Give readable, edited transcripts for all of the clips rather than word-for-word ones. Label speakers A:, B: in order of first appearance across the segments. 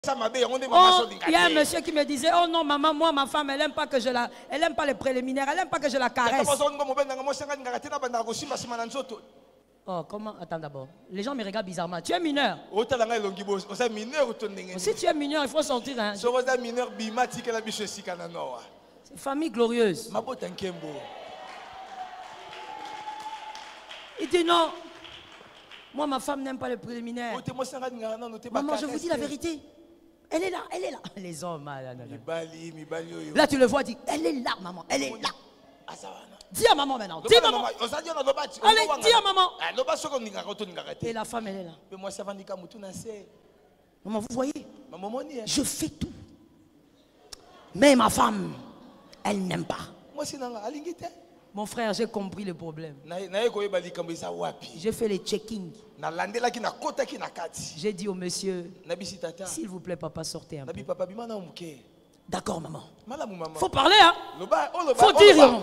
A: Oh, il y a un monsieur qui me disait, oh non maman, moi ma femme, elle n'aime pas que je la, elle aime pas les préliminaires, elle n'aime pas que je la caresse. Oh comment, attends d'abord, les gens me regardent bizarrement. Tu es mineur. Si tu es mineur, il faut sortir. Hein. C'est famille glorieuse. Il dit non. Moi, ma femme n'aime pas les préliminaires. Maman, je vous dis la vérité. Elle est là, elle est là. Les hommes, là, tu le vois, dit, elle est là, maman, elle est là. Dis à maman maintenant. Dis maman. Allez, dis à maman. Et la femme, elle est là. Maman, vous voyez, je fais tout. Mais ma femme, elle n'aime pas. Mon frère, j'ai compris le problème. J'ai fait les check-in. J'ai dit au monsieur, s'il vous plaît, papa, sortez un peu. D'accord, maman. Faut parler, hein. Faut dire.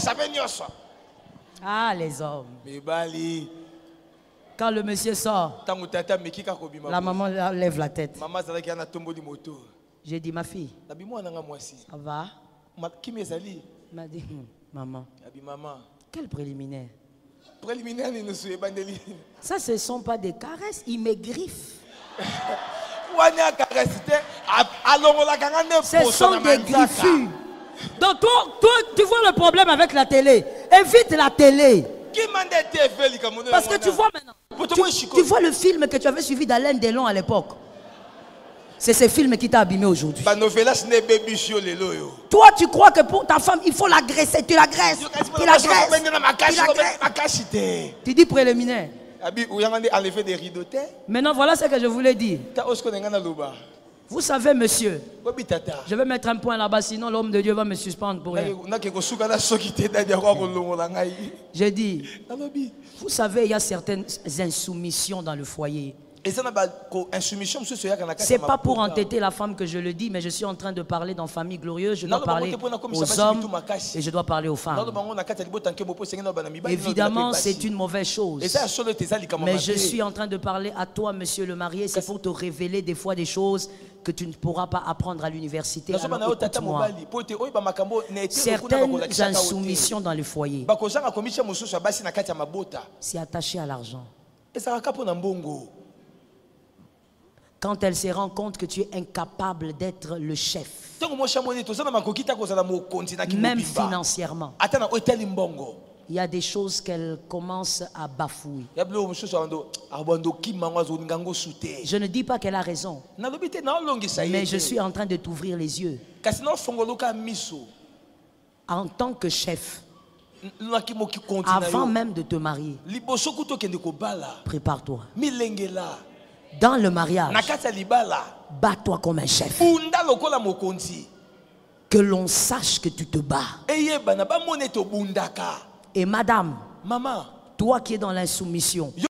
A: Ah, les hommes. Quand le monsieur sort, la maman lève la tête. J'ai dit, ma fille, ça va? Il m'a dit, maman, quel préliminaire? Ça, ce ne sont pas des caresses, ils me griffent. Ce sont des griffures. Donc toi, tu vois le problème avec la télé. Évite la télé. Parce que tu vois maintenant, tu vois le film que tu avais suivi d'Alain Delon à l'époque. C'est ce film qui t'a abîmé aujourd'hui. Toi, tu crois que pour ta femme, il faut l'agresser. Tu l'agresses. Tu l'agresses. Tu dis préliminaire. Maintenant, voilà ce que je voulais dire. Vous savez, monsieur, je vais mettre un point là-bas, sinon l'homme de Dieu va me suspendre pour rien. J'ai dit, vous savez, il y a certaines insoumissions dans le foyer. C'est pas pour entêter la femme que je le dis, mais je suis en train de parler dans Famille Glorieuse. Je dois parler aux hommes et je dois parler aux femmes. Évidemment, c'est une mauvaise chose. Mais je suis en train de parler à toi, monsieur le marié. C'est pour te révéler des fois des choses que tu ne pourras pas apprendre à l'université. Écoute-moi. Certaines insoumissions dans le foyer, c'est attaché à l'argent. Quand elle se rend compte que tu es incapable d'être le chef, même financièrement, il y a des choses qu'elle commence à bafouer. Je ne dis pas qu'elle a raison, mais je suis en train de t'ouvrir les yeux. En tant que chef, avant même de te marier, prépare-toi. Dans le mariage, bats-toi comme un chef. Que l'on sache que tu te bats. Et madame, toi qui es dans l'insoumission,